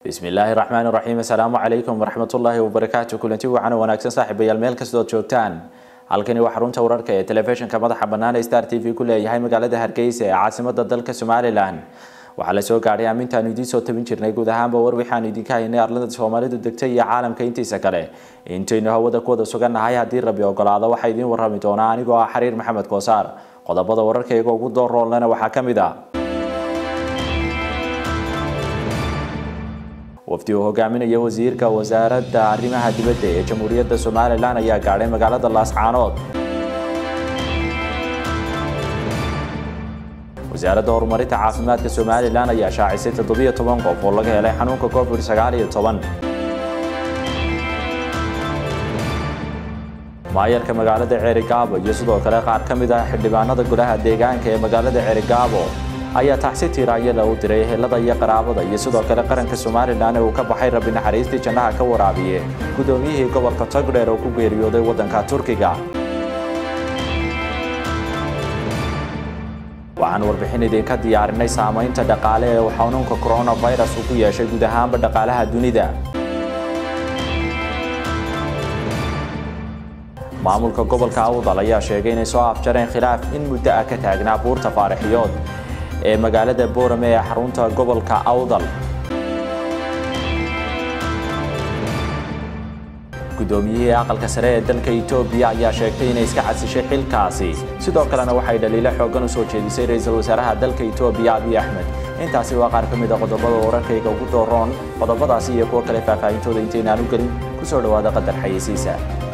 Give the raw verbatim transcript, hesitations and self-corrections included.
بسم الله الرحمن الرحيم. السلام عليكم ورحمة الله وبركاته. كلنتي وعنا وناكسن صاحب يالميل كسدود جوجتان halkani waa xarunta wararka ee telefishinka madaxa bannaan ee Star T V ku leeyahay magaalada Hargeysa ee caasimadda dalka Soomaaliland. Waxa la soo gaaray amintaan idin soo tabin jirnay guud ahaanba war waxaan idin ka haynay arlada Soomaalidu degtay iyo caalamka intiisa kale. Intaynu hawada ku wada suganahay haddii Rabbi ogolaado waxa idin warrami doonaa anigoo ah Xariir Maxamed Koosaar. Qodobada wararkayga ugu doorroolana waxaa ka mid ah wafdi uu hogaaminaya wasiirka wasaaradda arrimaha dibadda ee Jamhuuriyadda Soomaaliland ayaa gaaray magaalada Laascaanood. wasaaradda horumarinta caafimaadka Soomaaliland ayaa shaacisay toddoba iyo toban qof oo laga helay xanuunka COVID sagaal iyo toban. maayarka magaalada Cerigabo iyo sidoo kale qaar ka mid ah xildhibaanada golaha deegaanka ee magaalada Cerigabo ayaa taxsi tiiraayada u diray helada iyo qaraabada iyo sidoo kale qaranka Soomaaliland oo ka baxay Rabbi naxariistii jannaha ka waraabiye gudoomiyihii gobolka Togdheer oo ku geeriyooday wadanka Turkiga. waxaan warbixin idinka diyaarinay saamaynta dhaqaale ee xanuunka coronavirus uu ku yeeshay guud ahaanba dhaqaalaha dunida. maamulka gobolka Awdal ayaa sheegay inay soo afjareen khilaaf in muddo ah ka taagnaa buurta Faaraxiyood ee magaalada Boorame ee xarunta gobolka Awdal. gudoomiyihii aqalka sare ee dalka Itoobiya ayaa sheegtay inay iska casishay xilkaasi sidoo kalena waxay dhaliilo xooggan u soo jeedisay ra'iisul wasaaraha dalka Itoobiya Abiy Ahmed. intaasi waa qaar ka mid ah qodobada wararkayga ugu dooroon. qodobadaasi iyo kuwa kale faahfaahintooda intaynaan u gelin ku soo dhawaada qadar xayeysiisa.